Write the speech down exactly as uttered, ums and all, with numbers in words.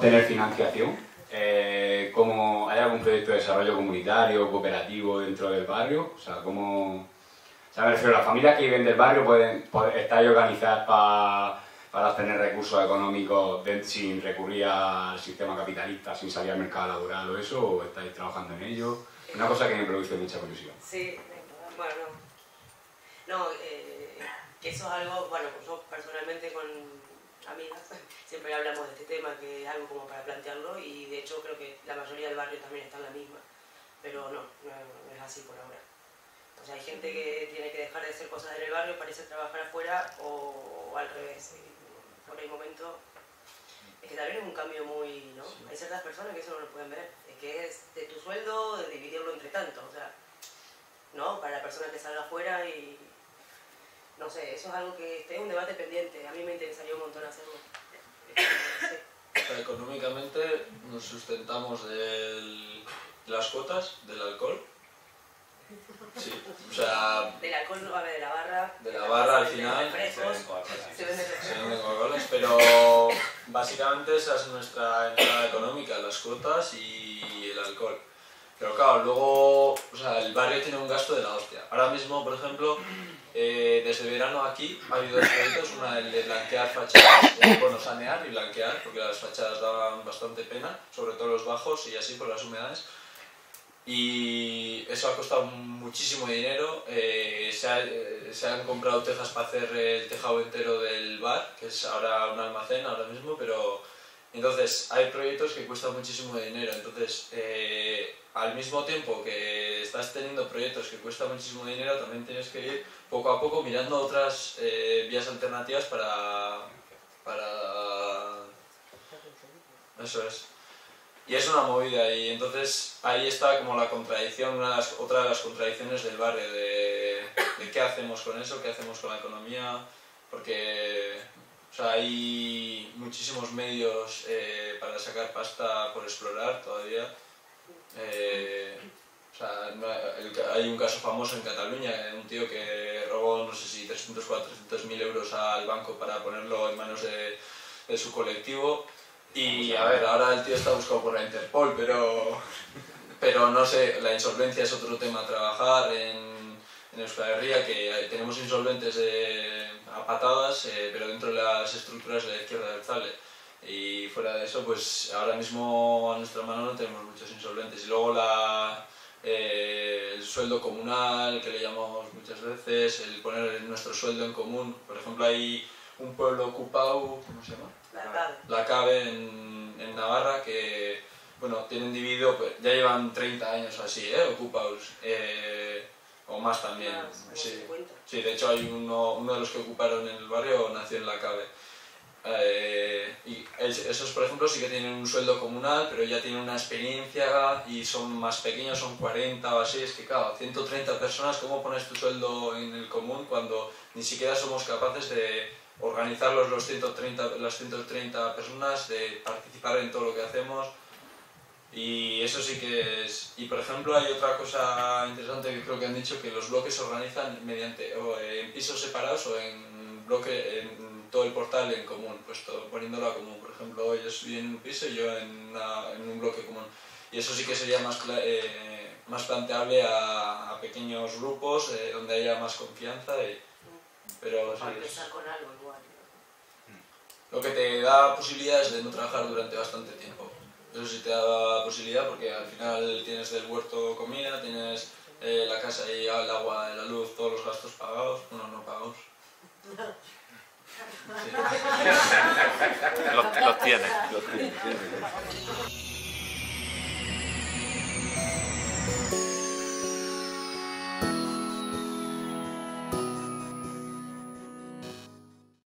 obtener financiación? Eh, ¿cómo, ¿Hay algún proyecto de desarrollo comunitario, cooperativo dentro del barrio? O sea, ¿cómo...? O sea, me refiero, las familias que viven del barrio pueden, pueden estar organizadas para, para obtener recursos económicos de, sin recurrir al sistema capitalista, sin salir al mercado laboral o eso, o estáis trabajando en ello. Una cosa que me produce mucha curiosidad. Sí, bueno, no, no eh, que eso es algo, bueno, pues yo personalmente con amigas siempre hablamos de este tema, que es algo como para plantearlo, y de hecho creo que la mayoría del barrio también está en la misma, pero no, no, no es así por ahora. O sea, hay gente que tiene que dejar de hacer cosas en el barrio para irse a trabajar afuera, o, o al revés. Por el momento, es que también es un cambio muy, ¿no? Hay ciertas personas que eso no lo pueden ver, es que es de tu sueldo, de dividirlo entre tanto, o sea, ¿no? Para la persona que salga afuera y... No sé, eso es algo que este es un debate pendiente, a mí me interesaría un montón hacerlo. Sí. O sea, económicamente nos sustentamos del, de las cuotas, del alcohol. Sí, o sea... Del alcohol, no, a ver, de la barra... De la barra al final... Refrescos, se venden Coca-Colas, pero básicamente esa es nuestra entrada económica, las cuotas y el alcohol. Pero claro, luego, o sea, el barrio tiene un gasto de la hostia. Ahora mismo, por ejemplo, eh, desde verano aquí ha habido dos proyectos, una el de blanquear fachadas, eh, bueno, sanear y blanquear, porque las fachadas daban bastante pena, sobre todo los bajos y así por las humedades. Y eso ha costado muchísimo dinero, eh, se, ha, eh, se han comprado tejas para hacer el tejado entero del bar, que es ahora un almacén ahora mismo, pero entonces hay proyectos que cuestan muchísimo dinero, entonces eh, al mismo tiempo que estás teniendo proyectos que cuestan muchísimo dinero, también tienes que ir poco a poco mirando otras eh, vías alternativas para, para... Eso es. Y es una movida, y entonces ahí está como la contradicción, una de las, otra de las contradicciones del barrio, de, de qué hacemos con eso, qué hacemos con la economía, porque o sea, hay muchísimos medios eh, para sacar pasta por explorar todavía. Eh, o sea, el, hay un caso famoso en Cataluña, un tío que robó, no sé si trescientos o cuatrocientos mil euros al banco para ponerlo en manos de, de su colectivo. Y a ver, ahora el tío está buscado por la Interpol, pero, pero no sé, la insolvencia es otro tema a trabajar en, en Euskal Herria, que tenemos insolventes eh, a patadas, eh, pero dentro de las estructuras de la izquierda abertzale. Y fuera de eso, pues ahora mismo a nuestra mano no tenemos muchos insolventes. Y luego la, eh, el sueldo comunal, que le llamamos muchas veces, el poner nuestro sueldo en común. Por ejemplo, hay un pueblo ocupado, ¿cómo se llama? La Cabe. La Cabe en, en Navarra, que bueno, tienen dividido, pues, ya llevan treinta años así, ¿eh? Ocupados, eh, o más también. Ah, Sí. Sí, de hecho hay uno, uno de los que ocuparon en el barrio nació en La Cabe. Eh, y esos, por ejemplo, sí que tienen un sueldo comunal, pero ya tienen una experiencia y son más pequeños, son cuarenta o así. Es que claro, ciento treinta personas, ¿cómo pones tu sueldo en el común cuando ni siquiera somos capaces de organizar los, los ciento treinta, las ciento treinta personas, de participar en todo lo que hacemos? Y eso sí que es... Y por ejemplo hay otra cosa interesante que creo que han dicho, que los bloques se organizan mediante o en pisos separados o en bloque, en todo el portal en común, pues todo, poniéndolo a común. Por ejemplo, yo estoy en un piso y yo en, una, en un bloque común. Y eso sí que sería más, eh, más planteable a, a pequeños grupos, eh, donde haya más confianza. Y, pero, Para sí, empezar con algo igual. lo que te da posibilidades de no trabajar durante bastante tiempo. Eso sí te da posibilidad, porque al final tienes del huerto comida, tienes eh, la casa y el agua, la luz, todos los gastos pagados, bueno, no pagados. Sí. Los, los tiene. Los tiene.